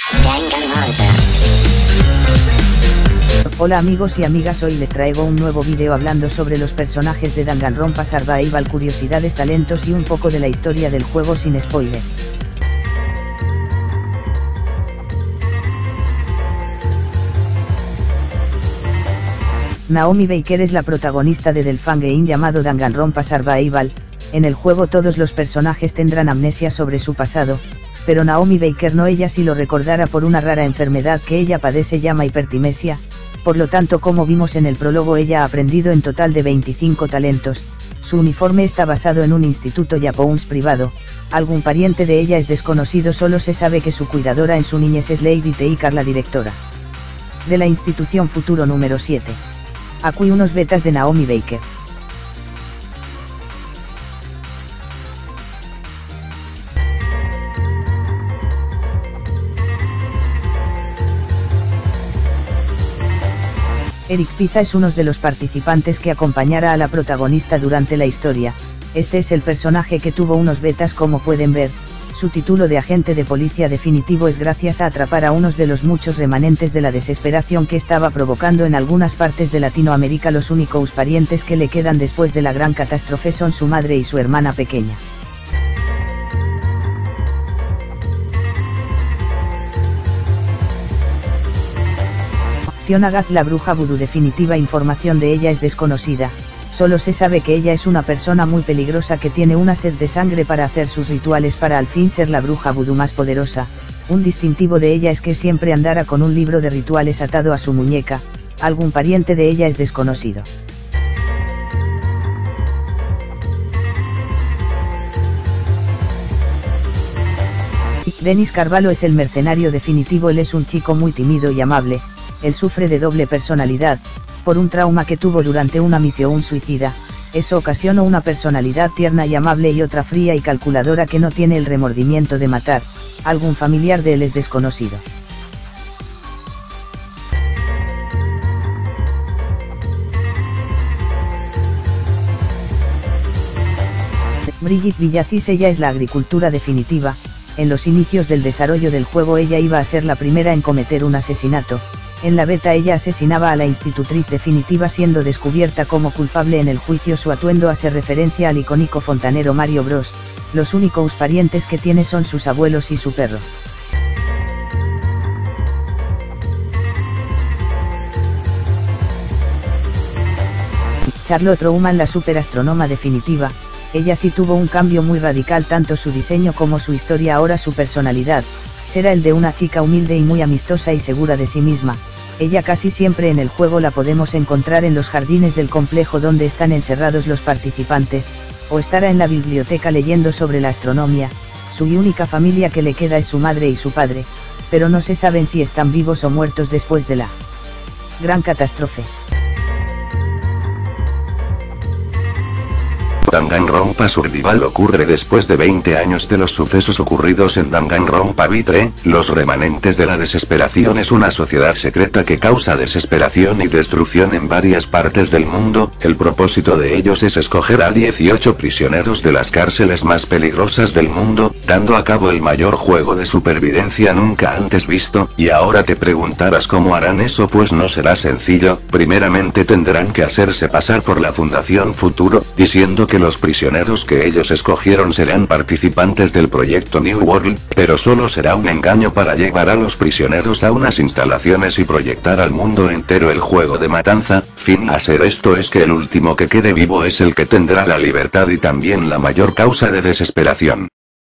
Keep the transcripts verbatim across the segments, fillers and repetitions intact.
Hola amigos y amigas, hoy les traigo un nuevo vídeo hablando sobre los personajes de Danganronpa Survival, curiosidades, talentos y un poco de la historia del juego sin spoiler. Naomi Baker es la protagonista de del fangame llamado Danganronpa Survival. En el juego todos los personajes tendrán amnesia sobre su pasado, pero Naomi Baker no, ella sí lo recordará por una rara enfermedad que ella padece llama hipertimesia. Por lo tanto, como vimos en el prólogo, ella ha aprendido en total de veinticinco talentos. Su uniforme está basado en un instituto Japons privado. Algún pariente de ella es desconocido, solo se sabe que su cuidadora en su niñez es Lady Teikar, la directora de la institución Futuro número siete. Aquí unos betas de Naomi Baker. Eric Pizza es uno de los participantes que acompañará a la protagonista durante la historia. Este es el personaje que tuvo unos betas, como pueden ver. Su título de agente de policía definitivo es gracias a atrapar a unos de los muchos remanentes de la desesperación que estaba provocando en algunas partes de Latinoamérica. Los únicos parientes que le quedan después de la gran catástrofe son su madre y su hermana pequeña. Fiona Gath, la bruja vudú definitiva, información de ella es desconocida. Solo se sabe que ella es una persona muy peligrosa que tiene una sed de sangre para hacer sus rituales para al fin ser la bruja vudú más poderosa. Un distintivo de ella es que siempre andará con un libro de rituales atado a su muñeca. Algún pariente de ella es desconocido. Dennis Carvalho es el mercenario definitivo. Él es un chico muy tímido y amable. Él sufre de doble personalidad, por un trauma que tuvo durante una misión suicida. Eso ocasionó una personalidad tierna y amable y otra fría y calculadora que no tiene el remordimiento de matar. Algún familiar de él es desconocido. Brigitte Villacís, ella es la agricultura definitiva. En los inicios del desarrollo del juego ella iba a ser la primera en cometer un asesinato. En la beta ella asesinaba a la institutriz definitiva, siendo descubierta como culpable en el juicio. Su atuendo hace referencia al icónico fontanero Mario Bros. Los únicos parientes que tiene son sus abuelos y su perro. Charlotte Rouman, la superastrónoma definitiva. Ella sí tuvo un cambio muy radical, tanto su diseño como su historia. Ahora su personalidad será el de una chica humilde y muy amistosa y segura de sí misma. Ella casi siempre en el juego la podemos encontrar en los jardines del complejo donde están encerrados los participantes, o estará en la biblioteca leyendo sobre la astronomía. Su única familia que le queda es su madre y su padre, pero no se saben si están vivos o muertos después de la gran catástrofe. Danganronpa Survival ocurre después de veinte años de los sucesos ocurridos en Danganronpa Vitre. Los remanentes de la desesperación es una sociedad secreta que causa desesperación y destrucción en varias partes del mundo. El propósito de ellos es escoger a dieciocho prisioneros de las cárceles más peligrosas del mundo, dando a cabo el mayor juego de supervivencia nunca antes visto. Y ahora te preguntarás cómo harán eso. Pues no será sencillo. Primeramente tendrán que hacerse pasar por la Fundación Futuro, diciendo que los prisioneros que ellos escogieron serán participantes del proyecto New World, pero solo será un engaño para llevar a los prisioneros a unas instalaciones y proyectar al mundo entero el juego de matanza. Fin. Hacer esto es que el último que quede vivo es el que tendrá la libertad y también la mayor causa de desesperación.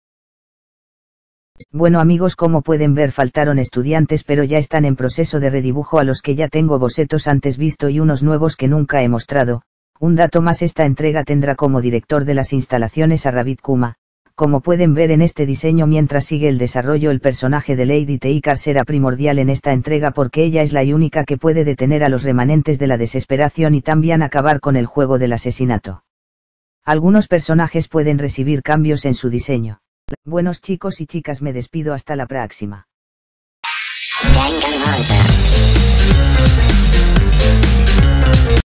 Bueno amigos, como pueden ver faltaron estudiantes, pero ya están en proceso de redibujo, a los que ya tengo bocetos antes visto y unos nuevos que nunca he mostrado. Un dato más: esta entrega tendrá como director de las instalaciones a Rabbit Kuma. Como pueden ver en este diseño, mientras sigue el desarrollo, el personaje de Lady Teikar será primordial en esta entrega porque ella es la única que puede detener a los remanentes de la desesperación y también acabar con el juego del asesinato. Algunos personajes pueden recibir cambios en su diseño. Buenos chicos y chicas, me despido hasta la próxima.